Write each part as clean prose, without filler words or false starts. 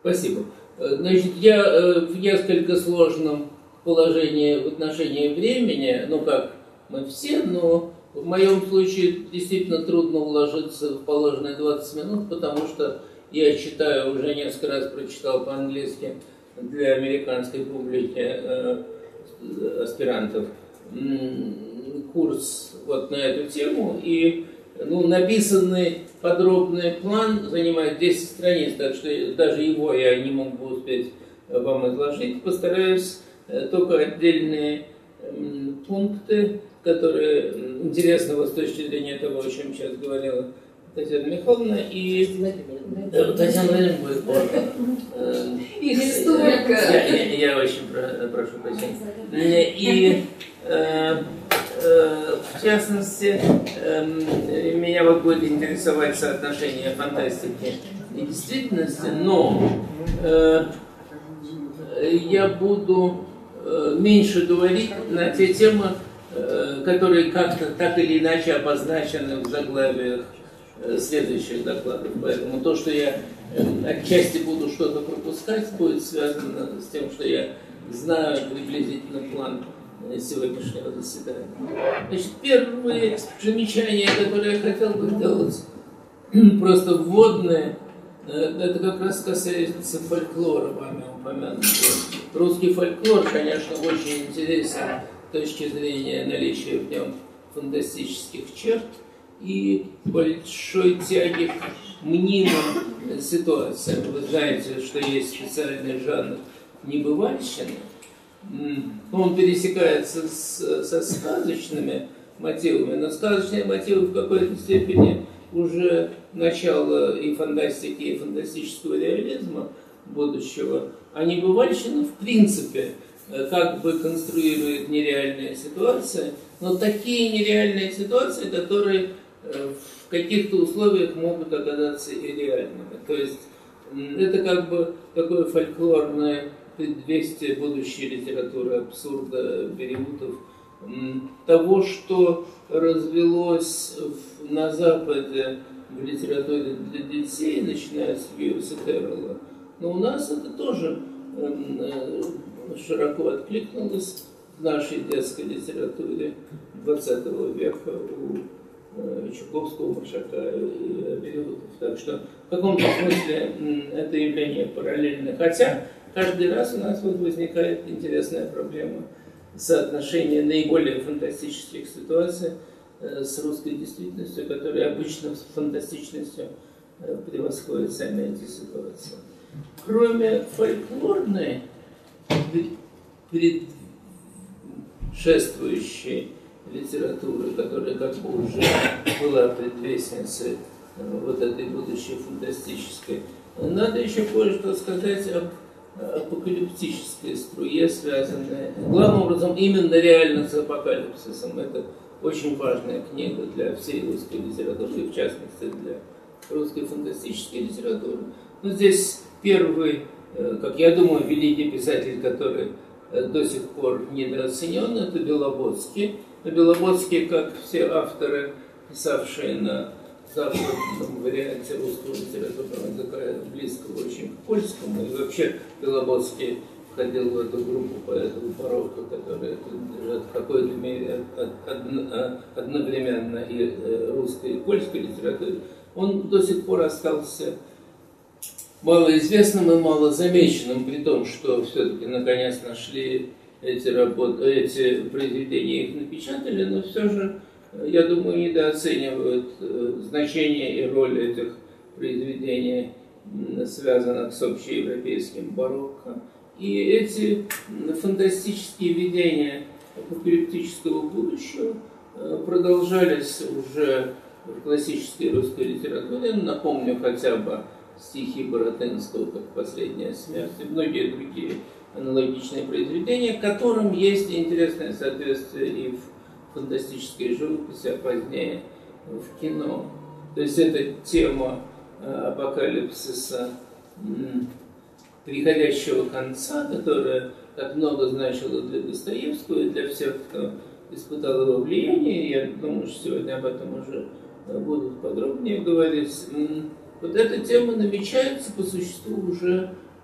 Спасибо. Значит, я в несколько сложном положении в отношении времени, ну как мы все, но в моем случае действительно трудно уложиться в положенные 20 минут, потому что я читаю, уже несколько раз прочитал по-английски для американской публики аспирантов курс вот на эту тему, и написанный подробный план занимает 10 страниц, так что даже его я не мог бы успеть вам изложить. Постараюсь только отдельные пункты, которые интересны с точки зрения того, о чем сейчас говорила Татьяна Михайловна и Татьяна Владимировна будет позже. Их столько. Я очень прошу прощения. И в частности, меня вот будет интересовать соотношение фантастики и действительности, но я буду меньше говорить на те темы, которые как-то так или иначе обозначены в заглавиях следующих докладов. Поэтому то, что я отчасти буду что-то пропускать, будет связано с тем, что я знаю приблизительно план сегодняшнего заседания. Значит, первые замечания, которые я хотел бы сделать, просто вводные, это как раз касается фольклора, вами упомянутого. Русский фольклор, конечно, очень интересен с точки зрения наличия в нем фантастических черт и большой тяги к мнимым ситуациям. Вы знаете, что есть специальный жанр небывальщины. Он пересекается со сказочными мотивами, но сказочные мотивы в какой-то степени уже начало и фантастики, и фантастического реализма будущего, а небывальщина в принципе как бы конструирует нереальные ситуации, но такие нереальные ситуации, которые в каких-то условиях могут оказаться и реальными. То есть это как бы такое фольклорное предвестие будущей литературы абсурда, периодов, того, что развелось на Западе в литературе для детей, начиная с Льюиса Кэрролла. Но у нас это тоже широко откликнулось в нашей детской литературе XX века у Чуковского, Маршака и Переутов. Так что в каком-то смысле это явление параллельно. Хотя каждый раз у нас вот возникает интересная проблема соотношения наиболее фантастических ситуаций с русской действительностью, которая обычно с фантастичностью превосходит сами эти ситуации. Кроме фольклорной, предшествующей литературы, которая как бы уже была предвестницей вот этой будущей фантастической, надо еще кое-что сказать об апокалиптической струе, связанной главным образом именно реально с апокалипсисом. Это очень важная книга для всей русской литературы, и в частности для русской фантастической литературы. Но здесь первый, как я думаю, великий писатель, который до сих пор недооценен, это Белободский. Но Белободский, как все авторы, писавшие на западном варианте русского литературного языка, близкого очень к польскому, и вообще Белободский входил в эту группу поэтов барокко, которые принадлежат в какой-то мере одновременно и русской, и польской литературе. Он до сих пор остался малоизвестным и малозамеченным, при том, что все-таки наконец нашли эти произведения, их напечатали, но все же, я думаю, недооценивают значение и роль этих произведений, связанных с общеевропейским барокко. И эти фантастические видения апокалиптического будущего продолжались уже в классической русской литературе. Напомню хотя бы стихи Баратынского, как «Последняя смерть», и многие другие аналогичные произведения, которым есть интересное соответствие и в фантастической живописи, а позднее в кино. То есть это тема апокалипсиса приходящего конца, которая так много значила для Достоевского и для всех, кто испытал его влияние. Я думаю, что сегодня об этом уже будут подробнее говорить. Вот эта тема намечается по существу уже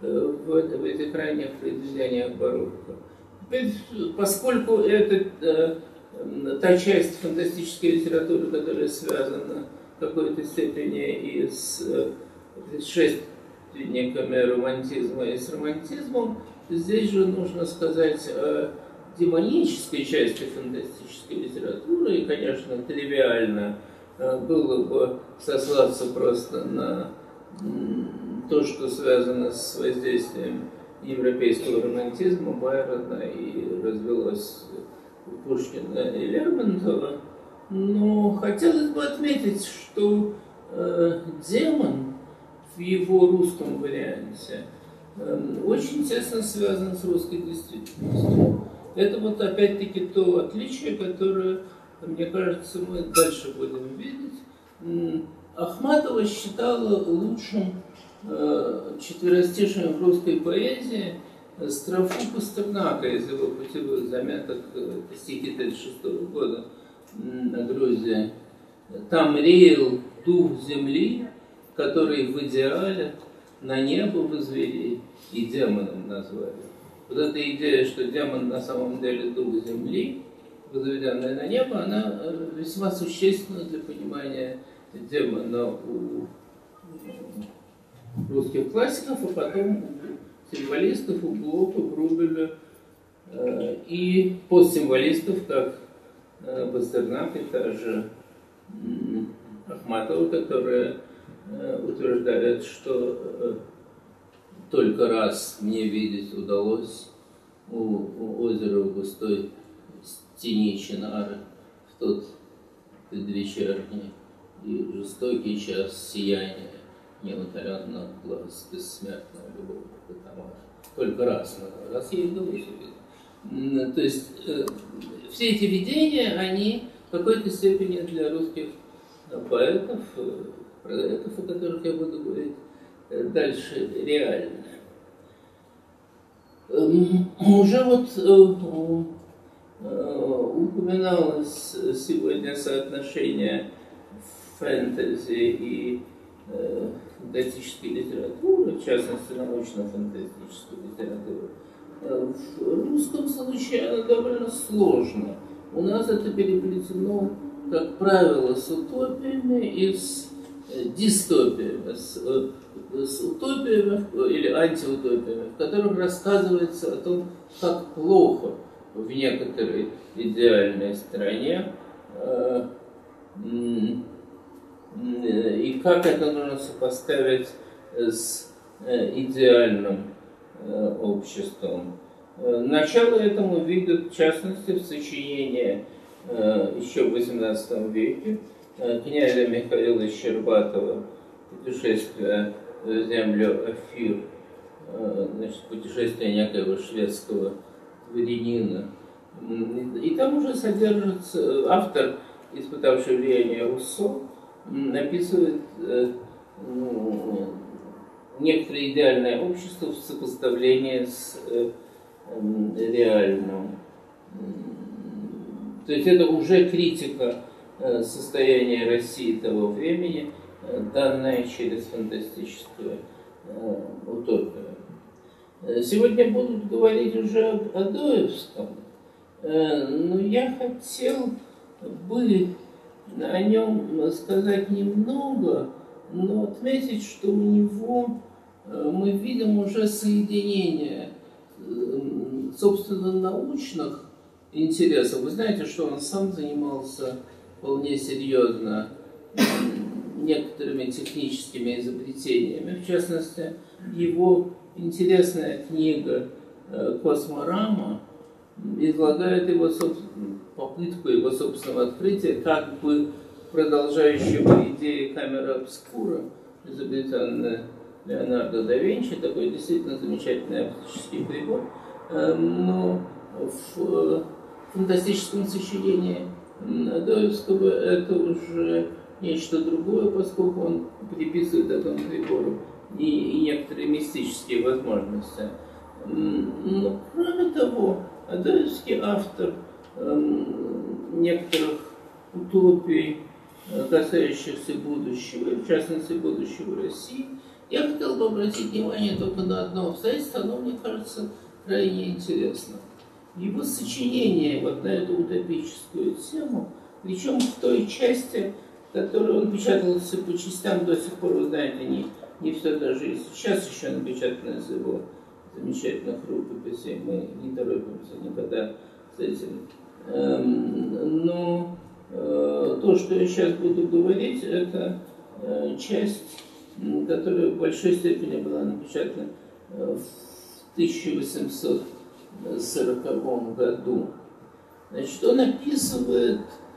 в этих ранних произведениях барокко. Теперь, поскольку это та часть фантастической литературы, которая связана в какой-то степени и с предшественниками романтизма и с романтизмом, здесь же нужно сказать о демонической части фантастической литературы, и, конечно, тривиально было бы сослаться просто на то, что связано с воздействием европейского романтизма, Байрона и развелось у Пушкина и Лермонтова. Но хотелось бы отметить, что демон в его русском варианте очень тесно связан с русской действительностью. Это вот опять-таки то отличие, которое, мне кажется, мы дальше будем видеть. Ахматова считала лучшим четверостишием в русской поэзии строфу Пастернака из его путевых заметок, стихи 1936 года на Грузии. Там реял дух земли, который в идеале на небо возвели и демоном назвали. Вот эта идея, что демон на самом деле дух земли, возведенный на небо, она весьма существенна для понимания демона у русских классиков, а потом у символистов, у Блока, Врубеля и постсимволистов, как Пастернак и та же Ахматова, которая утверждает, что только раз мне видеть удалось у озера в густой тени Чинары в тот предвечерний и жестокий час сияния неутоленных глаз бессмертного любовника Тамара. Только раз ей удалось увидеть. То есть все эти видения, они в какой-то степени для русских поэтов, о которых я буду говорить дальше, реально. Уже вот упоминалось сегодня соотношение фэнтези и фантастической литературы, в частности, научно-фантастической литературы. В русском случае она довольно сложна. У нас это переплетено, как правило, с утопиями и с дистопиями, с утопиями или антиутопиями, в которых рассказывается о том, как плохо в некоторой идеальной стране и как это нужно сопоставить с идеальным обществом. Начало этому видят, в частности, в сочинении еще в XVIII веке князя Михаила Щербатова «Путешествие в землю Афир», значит, путешествие некоего шведского дворянина. И там уже содержится автор, испытавший влияние Руссо, описывает некоторое идеальное общество в сопоставлении с реальным. То есть это уже критика состояния России того времени, данная через фантастическую утопию. Сегодня будут говорить уже об Адоевском, но я хотел бы о нем сказать немного, но отметить, что у него мы видим уже соединение, собственно, научных интересов. Вы знаете, что он сам занимался вполне серьезно некоторыми техническими изобретениями. В частности, его интересная книга «Косморама» излагает его попытку его собственного открытия, как бы продолжающего идеи камеры обскура, изобретенная Леонардо да Винчи, такой действительно замечательный оптический прибор, но в фантастическом сочинении Адоевского это уже нечто другое, поскольку он приписывает этому прибору и некоторые мистические возможности. Но кроме того, Адоевский автор некоторых утопий, касающихся будущего, в частности будущего России, Я хотел бы обратить внимание только на одно обстоятельство, оно, мне кажется, крайне интересно. Его сочинение вот на эту утопическую тему, причем в той части, в которой он печатался по частям до сих пор, вы знаете, не все даже и сейчас еще напечатано из его замечательных рукописей, мы не торопимся никогда с этим. Но то, что я сейчас буду говорить, это часть, которая в большой степени была напечатана в 1840 году. Значит, он описывает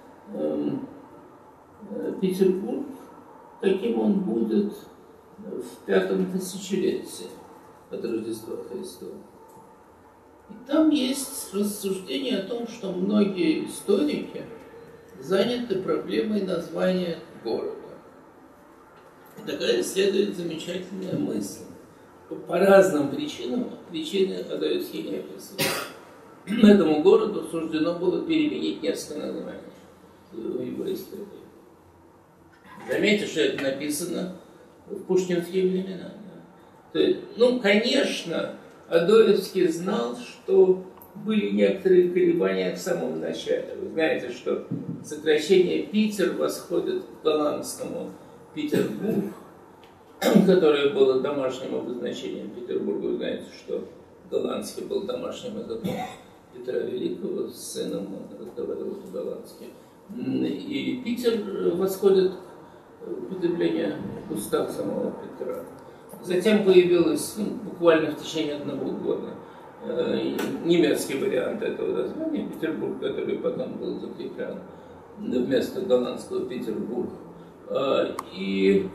Петербург, каким он будет в 5-м тысячелетии от Рождества Христова. И там есть рассуждение о том, что многие историки заняты проблемой названия города. И такая следует замечательная мысль. По разным причинам причины Адоевский не описывают. Этому городу суждено было переменить несколько названий в его истории. Заметьте, что это написано в пушкинские времена. То есть, конечно, Адоевский знал, что были некоторые колебания в самом начале. Вы знаете, что сокращение Питер восходит к голландскому Петербург, которое было домашним обозначением Петербурга. Вы знаете, что голландский был домашним языком Петра Великого, с сыном он разговаривал по-голландски. И Питер восходит к употреблению в устах самого Петра. Затем появилось буквально в течение одного года немецкий вариант этого названия, Петербург, который потом был закреплен вместо голландского Петербург. И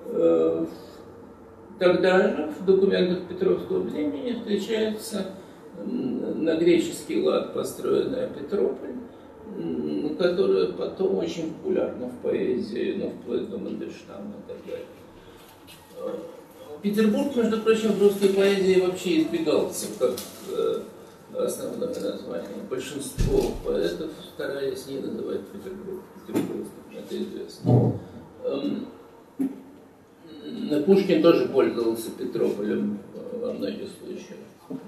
тогда же в документах Петровского времени встречается на греческий лад построенная Петрополь, которая потом очень популярна в поэзии, вплоть до Мандельштама и так далее. Петербург, между прочим, в русской поэзии вообще избегался как основное название. Большинство поэтов старались не называть Петербург петербургским, это известно. Пушкин тоже пользовался Петрополем во многих случаях.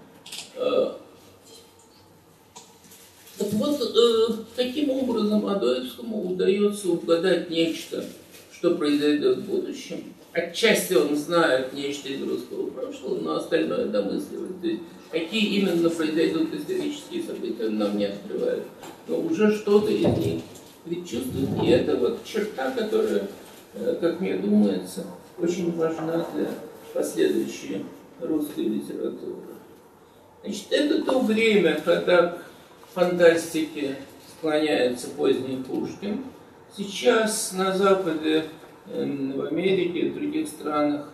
Так вот, каким образом Адоевскому удается угадать нечто, что произойдет в будущем? Отчасти он знает нечто из русского прошлого, но остальное домысливает. То есть, какие именно произойдут исторические события, он нам не открывает. Но уже что-то из них предчувствует. И это вот черта, которая, как мне думается, очень важна для последующей русской литературы. Значит, это то время, когда к фантастике склоняется поздний Пушкин. Сейчас на Западе, в Америке и в других странах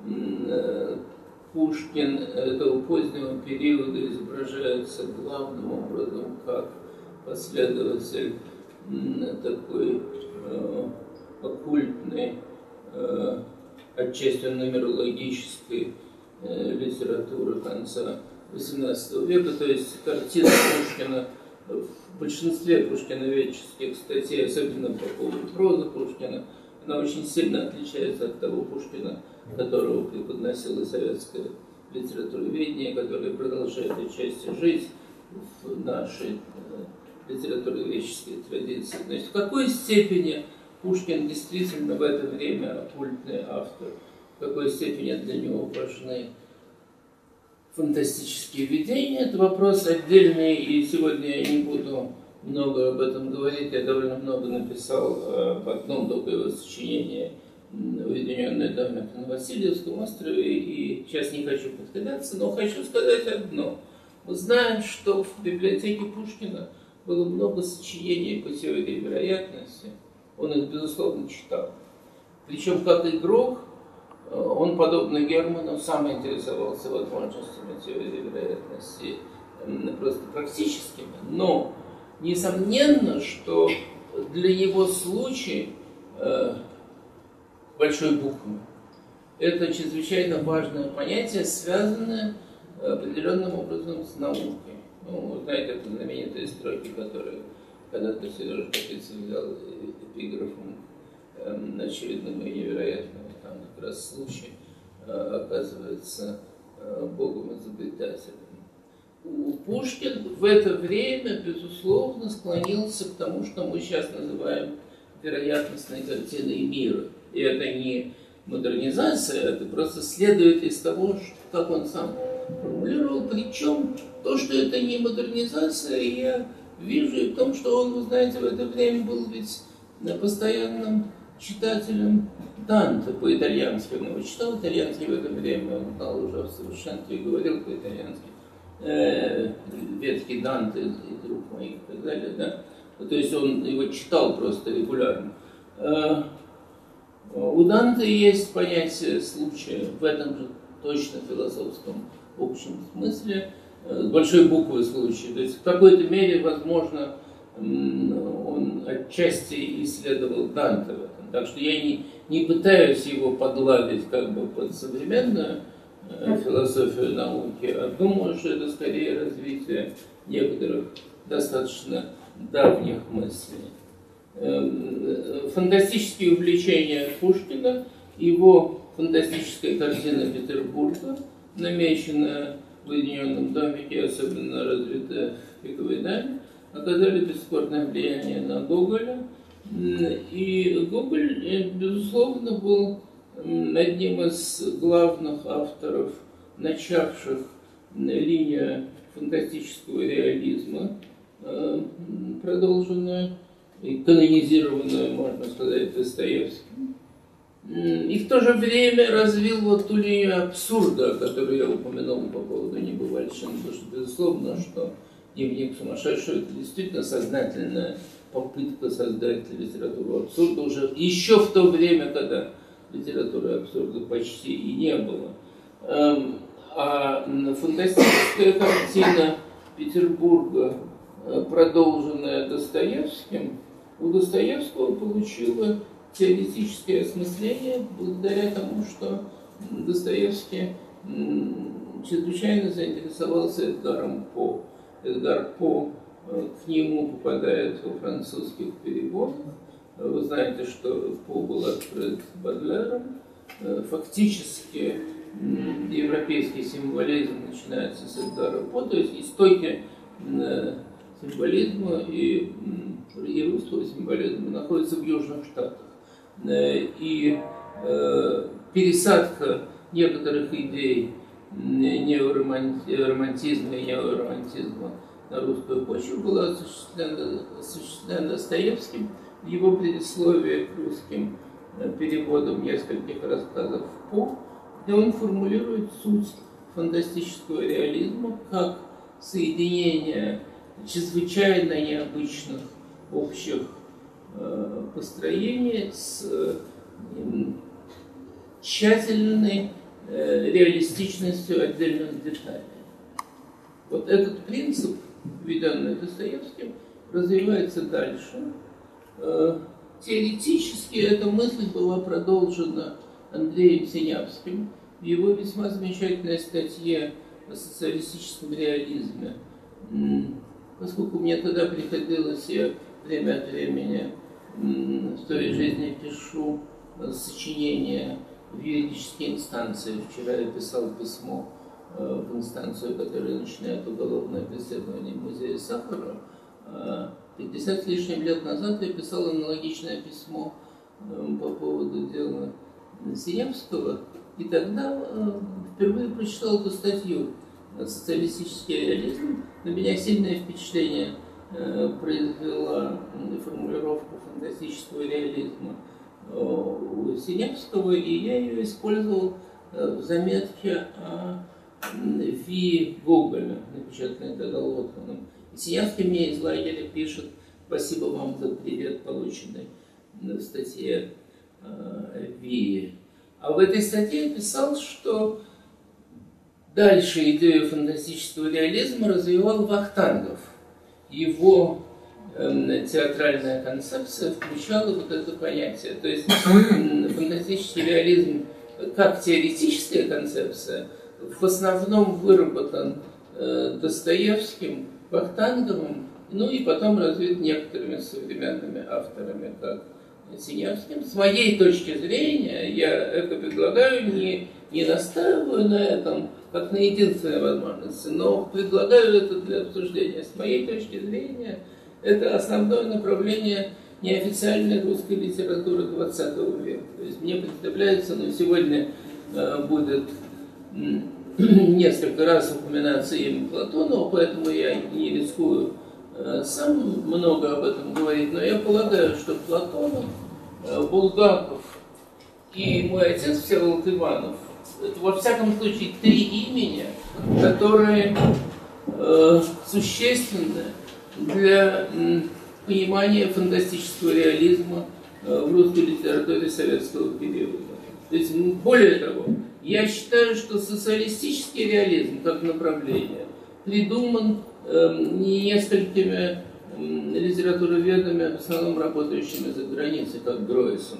Пушкин этого позднего периода изображается главным образом как последователь такой оккультной, отчасти нумерологической литературы конца XVIII века, то есть картина Пушкина в большинстве пушкиноведческих статей, особенно по поводу прозы Пушкина, она очень сильно отличается от того Пушкина, которого преподносила советское литературоведение, которое продолжает отчасти жить в нашей литературоведческой традиции. Значит, в какой степени Пушкин действительно в это время оккультный автор, в какой степени для него важны фантастические видения, это вопрос отдельный, и сегодня я не буду много об этом говорить. Я довольно много написал об одном только его сочинении «Уединенный домик на Васильевском острове», и сейчас не хочу повторяться, но хочу сказать одно. Мы знаем, что в библиотеке Пушкина было много сочинений по теории вероятности. Он их, безусловно, читал. Причем, как игрок, он, подобно Герману, сам интересовался возможностями теории вероятности просто практическими. Но несомненно, что для него случай большой буквы – это чрезвычайно важное понятие, связанное определенным образом с наукой. Вы знаете, это знаменитые строки, которые когда-то Сережа Капицын взял эпиграфом очевидного и невероятного, там как раз случай оказывается Богом-изобретателем. Пушкин в это время, безусловно, склонился к тому, что мы сейчас называем вероятностной картиной мира. И это не модернизация, это просто следует из того, как он сам формулировал. Причем то, что это не модернизация, я вижу и в том, что он, вы знаете, в это время был ведь постоянным читателем Данте по-итальянски. Он его читал итальянский в это время, он знал уже в совершенстве и говорил по-итальянски. Ветхий Данте и друг моих и так далее, да. То есть он его читал просто регулярно. У Данте есть понятие случая в этом же точно философском общем смысле, с большой буквы случая. То есть в какой-то мере, возможно, он отчасти исследовал Данте в этом. Так что я не пытаюсь его подладить как бы под современную философию науки, а думаю, что это скорее развитие некоторых достаточно давних мыслей. Фантастические увлечения Пушкина, его фантастическая картина Петербурга, намеченная в Уединенном домике, особенно развитая в «Пиковой даме», оказали бесспорное влияние на Гоголя. И Гоголь, безусловно, был одним из главных авторов, начавших линию фантастического реализма, продолженную и канонизированную, можно сказать, Достоевским. И в то же время развил вот ту линию абсурда, которую я упомянул по поводу небывальщины, потому что, безусловно, что «Дневник сумасшедшего» — это действительно сознательная попытка создать литературу абсурда уже еще в то время, когда литературы абсурда почти и не было. А фантастическая картина Петербурга, продолженная Достоевским, у Достоевского получила теоретическое осмысление благодаря тому, что Достоевский чрезвычайно заинтересовался Эдгаром По. Эдгар По к нему попадает во французских переводах. Вы знаете, что По был открыт Бодлером. Фактически европейский символизм начинается с Эдгара По, то есть истоки символизма и русского символизма находятся в Южных Штатах. И пересадка некоторых идей неоромантизма и неоромантизма на русскую почву была осуществлена Достоевским в его предисловии к русским переводам нескольких рассказов По, где он формулирует суть фантастического реализма как соединение чрезвычайно необычных общих построений с тщательной реалистичностью отдельных деталей. Вот этот принцип, введенный Достоевским, развивается дальше. Теоретически эта мысль была продолжена Андреем Синявским в его весьма замечательной статье о социалистическом реализме. Поскольку мне тогда приходилось, я время от времени в своей жизни пишу сочинения в юридические инстанции. Вчера я писал письмо в инстанцию, которая начинает уголовное преследование музея Сахарова. 50 с лишним лет назад я писал аналогичное письмо по поводу дела Синявского, и тогда впервые прочитал эту статью «Социалистический реализм». На меня сильное впечатление произвела формулировка фантастического реализма у Синявского, и я ее использовал в заметке о Ви Гоголя, напечатанной тогда Лотманом. Синявский мне из лагеря пишет: «Спасибо вам за привет, полученный в статье Ви». А в этой статье я писал, что дальше идею фантастического реализма развивал Вахтангов. Его театральная концепция включала вот это понятие. То есть фантастический реализм как теоретическая концепция в основном выработан Достоевским, Вахтанговым, ну и потом развит некоторыми современными авторами, как Синявским. С моей точки зрения, я это предлагаю не не настаиваю на этом, как на единственной возможности, но предлагаю это для обсуждения. С моей точки зрения, это основное направление неофициальной русской литературы XX века. То есть мне представляется, сегодня будет несколько раз упоминаться имя Платонова, поэтому я не рискую сам много об этом говорить, но я полагаю, что Платонов, Булгаков и мой отец Всеволод Иванов — это во всяком случае три имени, которые существенны для понимания фантастического реализма в русской литературе советского периода. То есть, более того, я считаю, что социалистический реализм как направление придуман несколькими литературоведами, в основном работающими за границей, как Гройсон.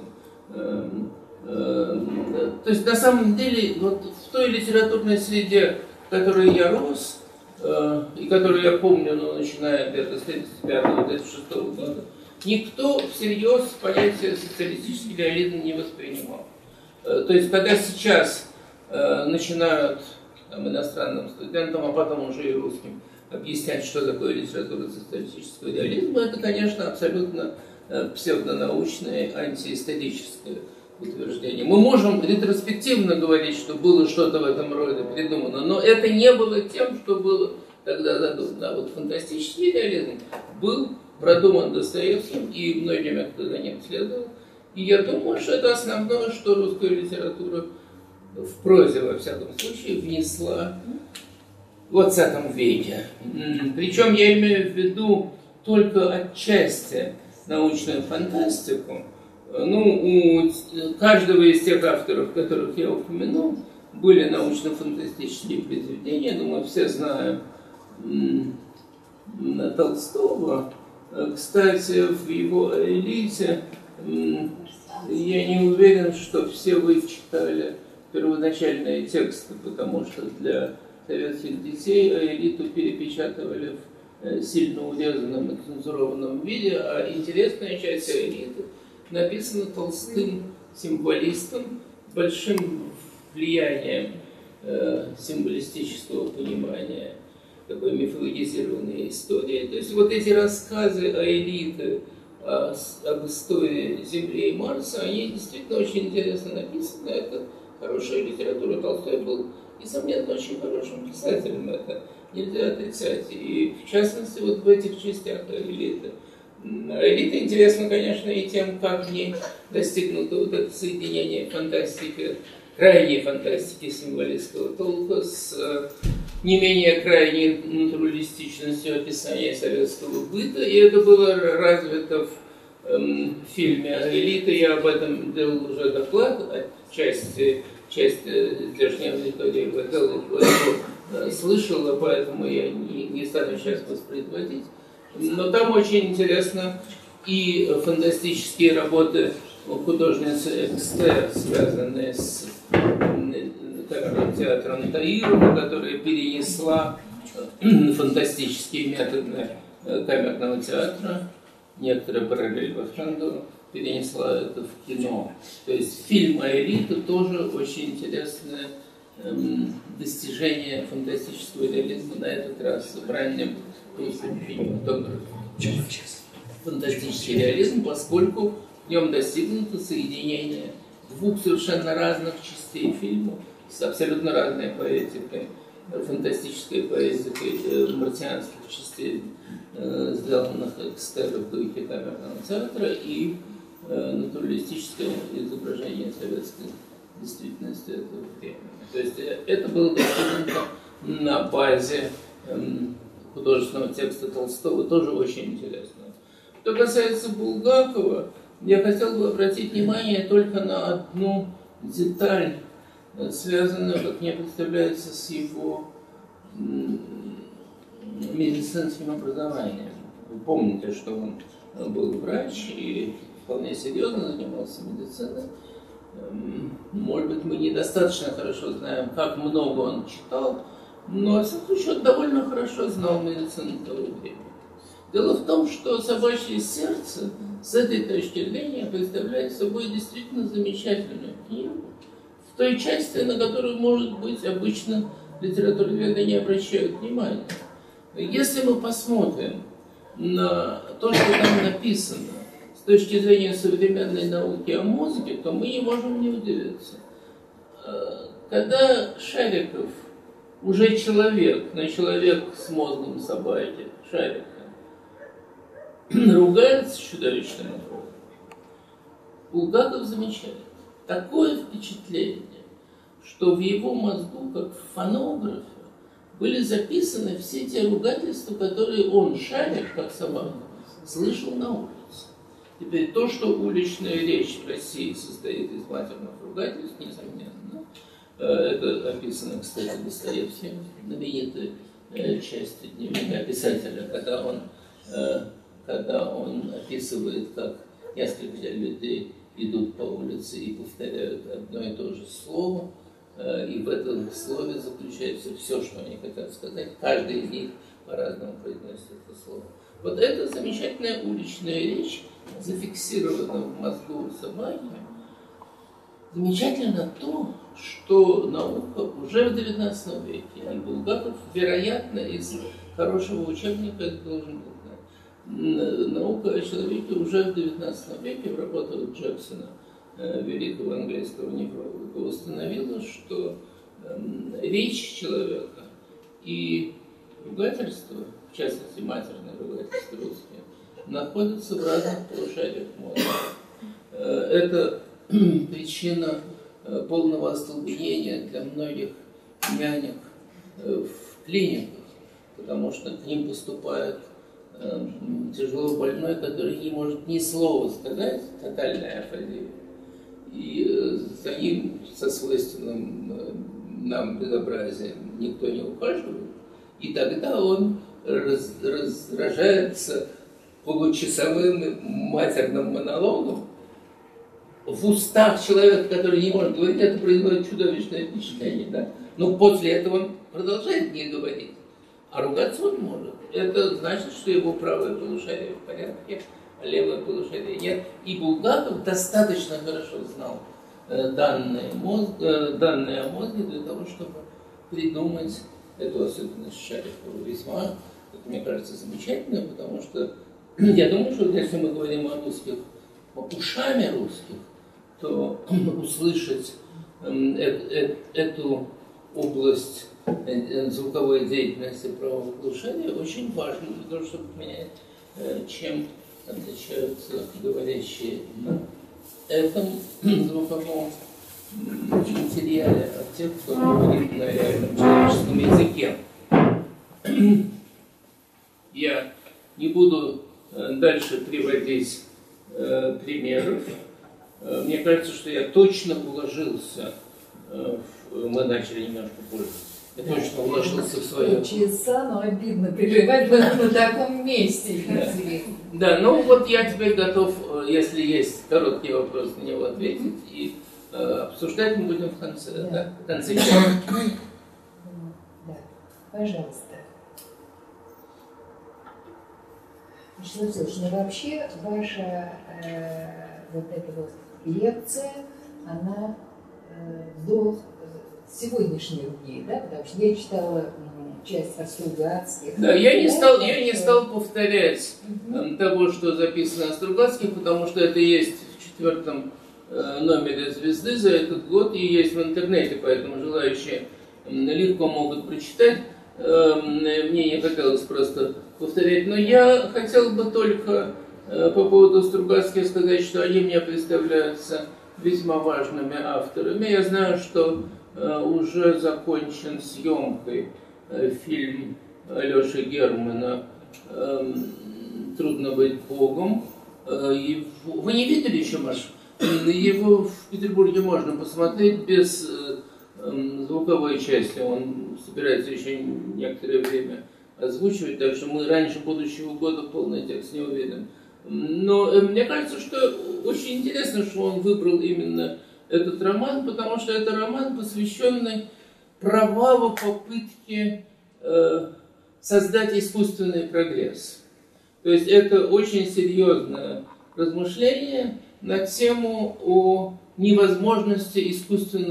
То есть, на самом деле, вот в той литературной среде, в которой я рос, и которую я помню, начиная где-то с 1935-1936 года, никто всерьез понятие социалистический реализм не воспринимал. То есть, когда сейчас начинают иностранным студентам, а потом уже и русским, объяснять, что такое литература социалистического реализма, это, конечно, абсолютно псевдонаучное, антиисторическое утверждение. Мы можем ретроспективно говорить, что было что-то в этом роде придумано, но это не было тем, что было тогда задумано. А вот фантастический реализм был продуман Достоевским и многими, кто за ним следовал. И я думаю, что это основное, что русская литература в прозе, во всяком случае, внесла в 20 веке. Причем я имею в виду только отчасти научную фантастику. У каждого из тех авторов, которых я упомянул, были научно-фантастические произведения. Думаю, все знаем Толстого. Кстати, в его «Аэлите» я не уверен, что все вы читали первоначальные тексты, потому что для советских детей «Аэлиту» перепечатывали в сильно урезанном и цензурованном виде, а интересная часть «Аэлиты» написана Толстым символистом, большим влиянием символистического понимания такой мифологизированной истории. То есть вот эти рассказы Аэлиты об истории Земли и Марса, они действительно очень интересно написаны. Это хорошая литература. Толстой был, несомненно, очень хорошим писателем. Это нельзя отрицать. И в частности, вот в этих частях Аэлиты. Аэлита интересна, конечно, и тем, как в ней достигнуто вот это соединение фантастики, крайней фантастики символистского толка с не менее крайней натуралистичностью описания советского быта. И это было развито в фильме «Аэлита». Я об этом делал уже доклад, часть здешней аудитории слышала, поэтому я не стану сейчас воспроизводить. Но там очень интересно и фантастические работы художницы Экстер, связанные с камерным театром Таирова, которая перенесла фантастические методы камерного театра, некоторые параллель Вахтангову, перенесла это в кино. То есть фильм «Аэлита» тоже очень интересное достижение фантастического реализма, на этот раз в раннем русском кинематографе. Фантастический реализм, поскольку в нем достигнуто соединение двух совершенно разных частей фильма с абсолютно разной поэтикой, фантастической поэтикой марсианских частей, сделанных Экстером в духе камерного театра, и натуралистическое изображение советской действительности этого времени. То есть это было достигнуто на базе художественного текста Толстого, тоже очень интересно. Что касается Булгакова, я хотел бы обратить внимание только на одну деталь, связанную, как мне представляется, с его медицинским образованием. Вы помните, что он был врач и вполне серьезно занимался медициной. Может быть, мы недостаточно хорошо знаем, как много он читал, но, во всяком случае, он довольно хорошо знал медицину того времени. Дело в том, что «Собачье сердце» с этой точки зрения представляет собой действительно замечательную книгу, в той части, на которую, может быть, обычно литературоведы не обращают внимания. Если мы посмотрим на то, что там написано с точки зрения современной науки о мозге, то мы не можем не удивиться. Когда Шариков уже человек, но человек с мозгом собаки, Шарика, ругается чудовищным образом, Булгаков замечает такое впечатление, что в его мозгу, как в фонографе, были записаны все те ругательства, которые он, Шарик, как собака, слышал на улице. Теперь то, что уличная речь в России состоит из матерных ругательств, несомненно. Это описано, кстати, Достоевским в знаменитой части дневника писателя, когда он описывает, как несколько людей идут по улице и повторяют одно и то же слово, и в этом слове заключается все, что они хотят сказать. Каждый из них по-разному произносит это слово. Вот эта замечательная уличная речь зафиксирована в мозгу собаки. Замечательно то, что наука уже в XIX веке, и Булгаков, вероятно, из хорошего учебника это должен был знать. Наука о человеке уже в XIX веке в работах Джексона, великого английского невролога, установила, что речь человека и ругательство, в частности матерное ругательство русские, находятся в разных полушариях мозга. Это причина полного остолбенения для многих нянек в клиниках, потому что к ним поступает тяжело больной, который не может ни слова сказать, тотальная афазия, и за ним со свойственным нам безобразием никто не ухаживает, и тогда он разражается получасовым матерным монологом. В устах человека, который не может говорить, это производит чудовищное впечатление. Да? Но после этого он продолжает не говорить, а ругаться он может. Это значит, что его правое полушарие в порядке, а левое полушарие нет. И Булгаков достаточно хорошо знал данные о мозге для того, чтобы придумать эту особенность Шарикова. Весьма, это, мне кажется, замечательно, потому что я думаю, что если мы говорим о русских, ушами русских, то услышать эту область звуковой деятельности правого полушария очень важно для того, чтобы понять, чем отличаются говорящие на этом звуковом материале от тех, кто говорит на реальном человеческом языке. Я не буду дальше приводить примеров. Мне кажется, что я точно уложился, мы начали немножко позже, я точно уложился в свое... Часа, но обидно прерывать на таком месте. Да, ну вот я теперь готов, если есть короткий вопрос, на него ответить, и обсуждать мы будем в конце, да? В конце часа. Да, пожалуйста. Вячеслав Васильевич, ну вообще ваша вот эта вот лекция, она до сегодняшних дней, да, потому что я читала часть о Стругацких. Да, я не стал повторять того, что записано о Стругацких, потому что это есть в 4-м номере «Звезды» за этот год и есть в интернете, поэтому желающие легко могут прочитать. Мне не хотелось просто повторять, но я хотел бы только по поводу Стругацких сказать, что они мне представляются весьма важными авторами. Я знаю, что уже закончен съемкой фильм Алёши Германа «Трудно быть Богом». Вы не видели еще, Маш? Его в Петербурге можно посмотреть без звуковой части. Он собирается еще некоторое время озвучивать, так что мы раньше будущего года полный текст не увидим. Но мне кажется, что очень интересно, что он выбрал именно этот роман, потому что это роман, посвященный провалу попытки создать искусственный прогресс. То есть это очень серьезное размышление на тему о невозможности искусственного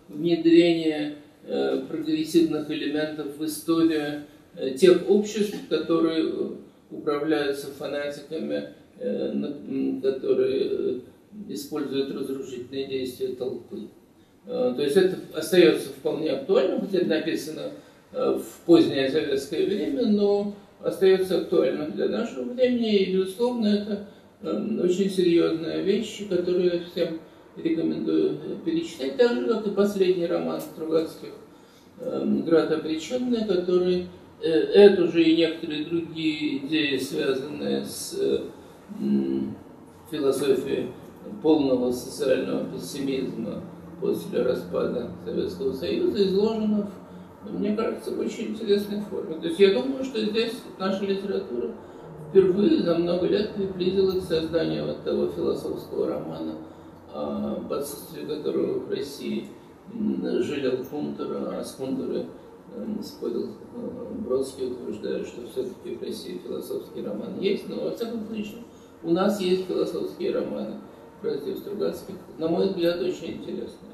внедрение прогрессивных элементов в историю тех обществ, которые управляются фанатиками, которые используют разрушительные действия толпы. То есть это остается вполне актуальным, хотя это написано в позднее советское время, но остается актуальным для нашего времени, и, безусловно, это очень серьезная вещь, которую я всем рекомендую перечитать, так же, как и последний роман Стругацких «Град обреченный», который эту же и некоторые другие идеи, связанные с философией полного социального пессимизма после распада Советского Союза, изложено, мне кажется, в очень интересной форме. То есть я думаю, что здесь наша литература впервые за много лет приблизилась к созданию вот того философского романа, об отсутствии которого в России жалел Кунтера, а с Кунтерой спорил Бродский, утверждая, что все-таки в России философский роман есть, но во всяком случае у нас есть философские романы братьев Стругацких, на мой взгляд, очень интересные.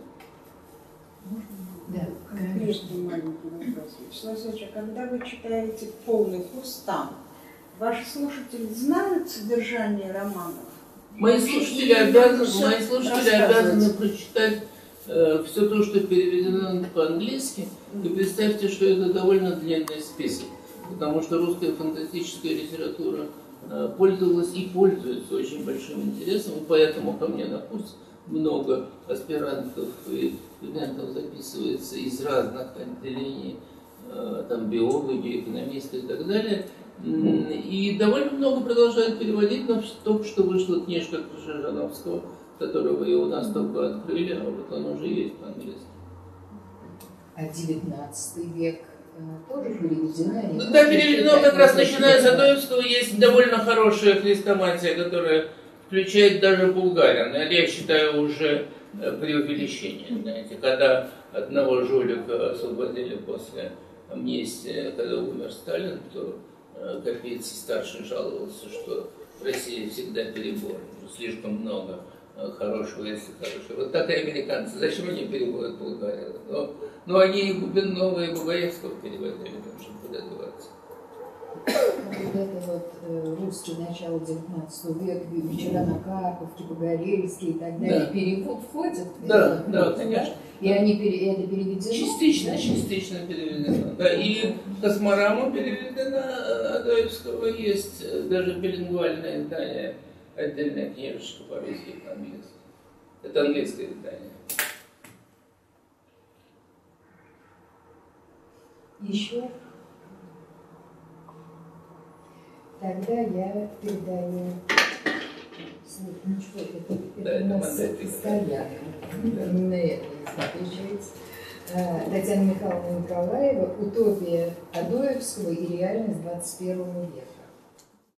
Да, конкретный маленький вопрос. Вячеслав Алексеевич, а когда вы читаете полный курс там, ваши слушатели знают содержание романов? Мои слушатели обязаны прочитать все то, что переведено по-английски, и представьте, что это довольно длинный список, потому что русская фантастическая литература пользовалась и пользуется очень большим интересом, и поэтому ко мне на курс много аспирантов и студентов записывается из разных отделений, там биологи, экономисты и так далее. И довольно много продолжают переводить, но только что вышла книжка Крыжановского, которого и у нас только открыли, а вот он уже есть по-английски. А 19 век тоже переведено? Да, переведено как раз начиная с Адоевского, есть довольно хорошая хрестоматия, которая включает даже Булгарина. Это, я считаю, уже преувеличение. Знаете, когда одного жулика освободили после амнистии, когда умер Сталин, то Капицкий-старший жаловался, что в России всегда перебор, слишком много хорошего, если хорошего. Вот так и американцы. Зачем они переводят Булгарина? Но они и Губинова, и Бугаевского переводили, чтобы куда деваться. Вот это вот русский начало 19 века, вечера на Карповке, Погорельский и так далее, Да. Перевод входит? Да, конечно. И они это переведено? Частично переведено. Да, и Косморама переведена Адоевского, есть даже билингвальное издание, отдельная книжечка по-русски и по-английски. Это английское издание. Еще? Тогда я передаю... Ну что, это у нас стоят. Именно это отвечается. Татьяна Михайловна Николаева «Утопия Адоевского и реальность 21 века».